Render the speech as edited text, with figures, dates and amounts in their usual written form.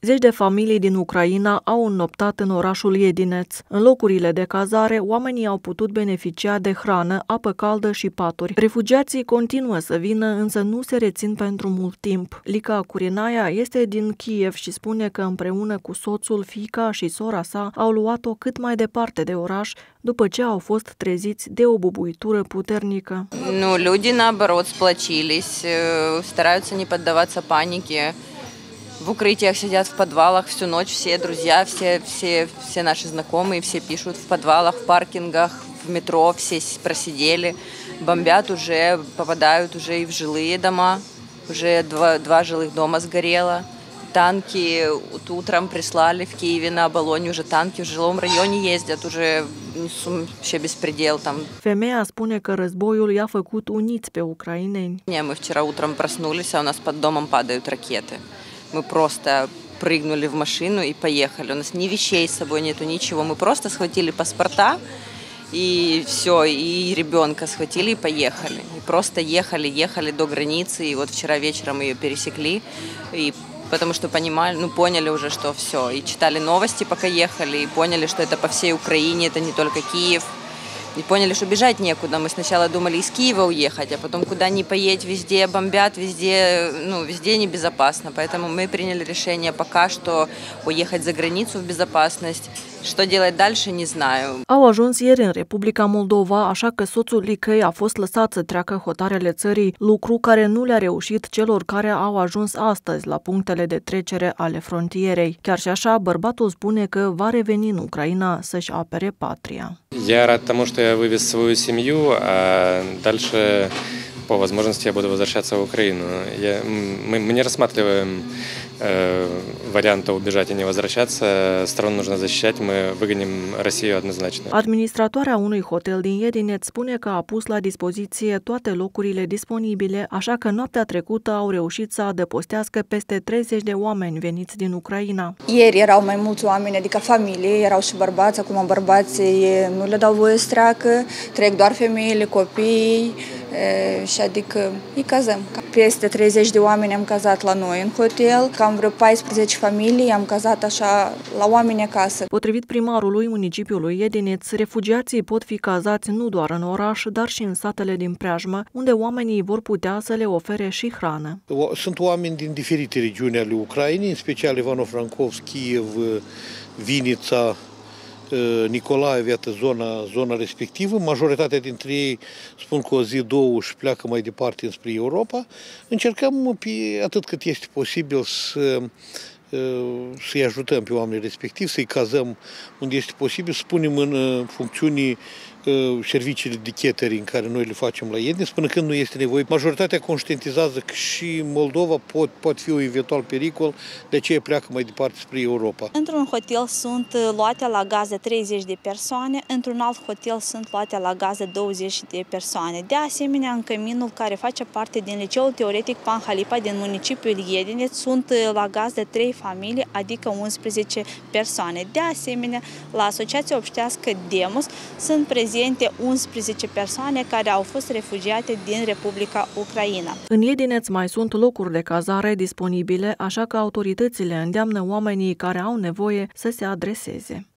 Zeci de familii din Ucraina au înnoptat în orașul Iedineț. În locurile de cazare, oamenii au putut beneficia de hrană, apă caldă și paturi. Refugiații continuă să vină, însă nu se rețin pentru mult timp. Lica Curinaia este din Kiev și spune că împreună cu soțul, fiica și sora sa au luat-o cât mai departe de oraș, după ce au fost treziți de o bubuitură puternică. Люди, наоборот, сплочились, стараются не поддаваться панике. В укрытиях сидят в подвалах всю ночь, все друзья, все наши знакомые, все пишут в подвалах, в паркингах, в метро, все просидели. Бомбят уже, попадают уже и в жилые дома, уже два жилых дома сгорело. Танки утром прислали в Киеве на Оболоне, уже танки в жилом районе ездят, уже вообще беспредел там. Femeia spune că războiul i-a făcut uniți pe ucraineni. Мы вчера утром проснулись, а у нас под домом падают ракеты. Мы просто прыгнули в машину и поехали. У нас ни вещей с собой нету, ничего. Мы просто схватили паспорта и все, и ребенка схватили и поехали. И просто ехали до границы. И вот вчера вечером ее пересекли. И потому что поняли уже, что все. И читали новости, пока ехали, и поняли, что это по всей Украине, это не только Киев. И поняли, что бежать некуда. Мы сначала думали из Киева уехать, а потом куда ни поедь, везде бомбят, везде небезопасно. Поэтому мы приняли решение пока что уехать за границу в безопасность. Что делать дальше, не знаю. Au ajuns ieri în Republica Moldova, așa că soțul Licăi a fost lăsat să treacă hotarele țării, lucru care nu le-a reușit celor care au ajuns astăzi la punctele de trecere ale frontierei. Chiar și așa, bărbatul spune că va reveni în Ucraina să-și apere patria. Я рад тому, что я вывез свою семью, а дальше по возможности я буду возвращаться в Украину. Мы не рассматриваем варианта убежать и не возвращаться. Страну нужно защищать, мы выгоним Россию однозначно. Administratoarea unui hotel din Iedineț spune că a pus la dispoziție toate locurile disponibile, așa că noaptea trecută au reușit să adăpostească peste 30 de oameni veniți din Ucraina. Ieri erau mai mulți oameni, adică familie, erau și bărbați, acum bărbații nu le dau voie să treacă, trec doar femeile, copiii, și adică îi cazăm. Peste 30 de oameni am cazat la noi în hotel, cam vreo 14 familii am cazat așa la oameni acasă. Potrivit primarului municipiului Iedineț, refugiații pot fi cazați nu doar în oraș, dar și în satele din preajmă, unde oamenii vor putea să le ofere și hrană. Sunt oameni din diferite regiuni ale Ucrainei, în special Ivano-Frankivsk, Kiev, Vinița, Nicolaev, iată zona respectivă. Majoritatea dintre ei spun că o zi, două și pleacă mai departe înspre Europa. Încercăm atât cât este posibil să-i ajutăm pe oamenii respectivi, să-i cazăm unde este posibil, să punem în funcțiuni serviciile de catering care noi le facem la Iedineț, până când nu este nevoie. Majoritatea conștientizează că și Moldova poate fi un eventual pericol, de aceea pleacă mai departe spre Europa. Într-un hotel sunt luate la gază 30 de persoane, într-un alt hotel sunt luate la gază 20 de persoane. De asemenea, în căminul care face parte din Liceul Teoretic Panhalipa din municipiul Iedineț sunt la gază 3 familii, adică 11 persoane. De asemenea, la Asociația Obștească Demos sunt prezente 11 persoane care au fost refugiate din Republica Ucraina. În Iedineț mai sunt locuri de cazare disponibile, așa că autoritățile îndeamnă oamenii care au nevoie să se adreseze.